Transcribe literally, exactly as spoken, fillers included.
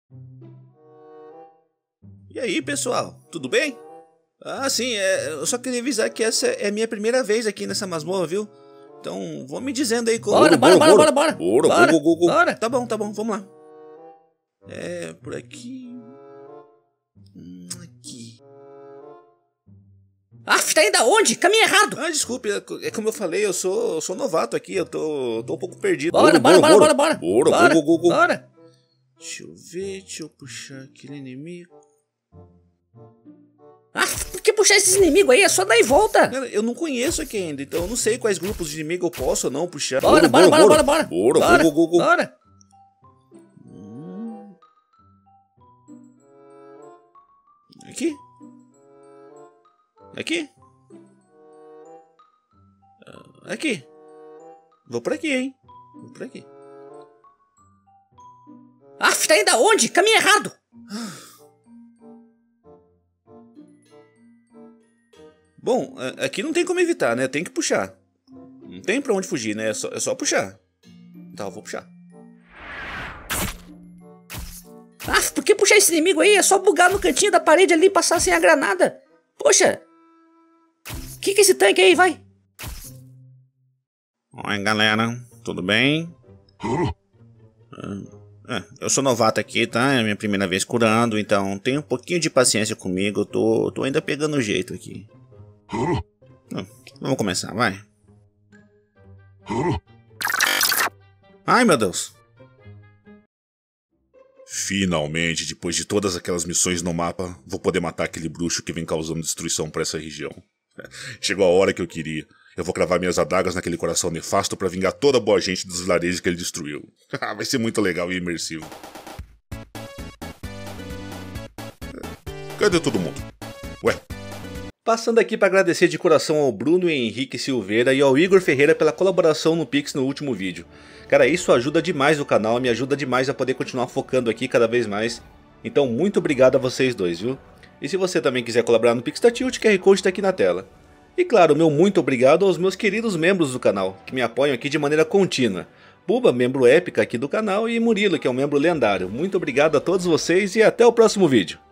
E aí, pessoal, tudo bem? Ah, sim, é, eu só queria avisar que essa é a minha primeira vez aqui nessa masmorra, viu? Então, vão me dizendo aí como... Bora, bora, bora, bora, bora, bora, bora, go, go, go. bora. Tá bom, tá bom, vamos lá. É, por aqui... Hum, aqui... Aff, tá indo aonde? Caminho errado. Ah, desculpe, é, é como eu falei, eu sou, eu sou novato aqui, eu tô, tô um pouco perdido. Bora, bora, bora, bora, bora. Bora, Bora, go, go, go. bora. Deixa eu ver, deixa eu puxar aquele inimigo. Ah, por que puxar esses inimigos aí? É só dar em volta. Cara, eu não conheço aqui ainda, então eu não sei quais grupos de inimigo eu posso ou não puxar. Bora, bora, bora, bora, bora. Bora, Bora, go, go, go. bora. Hum. Aqui? Aqui? Ah, Aqui. Vou por aqui, hein? Vou por aqui. Aff, tá indo aonde? Caminho errado. Bom, a- aqui não tem como evitar, né? Tem que puxar. Não tem pra onde fugir, né? É só, é só puxar. Tá, eu vou puxar. Aff, por que puxar esse inimigo aí? É só bugar no cantinho da parede ali e passar sem a granada. Poxa. Que que é esse tanque aí, vai? Oi, galera. Tudo bem? Ah, é, eu sou novato aqui, tá? É a minha primeira vez curando, então tenha um pouquinho de paciência comigo. Eu tô, tô ainda pegando o jeito aqui. Hum, vamos começar, vai. Ai, meu Deus. Finalmente, depois de todas aquelas missões no mapa, vou poder matar aquele bruxo que vem causando destruição pra essa região. Chegou a hora que eu queria. Eu vou cravar minhas adagas naquele coração nefasto pra vingar toda a boa gente dos vilarejos que ele destruiu. Vai ser muito legal e imersivo. Cadê todo mundo? Ué? Passando aqui para agradecer de coração ao Bruno Henrique Silveira e ao Igor Ferreira pela colaboração no Pix no último vídeo. Cara, isso ajuda demais o canal, me ajuda demais a poder continuar focando aqui cada vez mais. Então muito obrigado a vocês dois, viu? E se você também quiser colaborar no Pix da Tilt, o Q R Code está aqui na tela. E claro, meu muito obrigado aos meus queridos membros do canal, que me apoiam aqui de maneira contínua. Buba, membro épica aqui do canal, e Murilo, que é um membro lendário. Muito obrigado a todos vocês e até o próximo vídeo.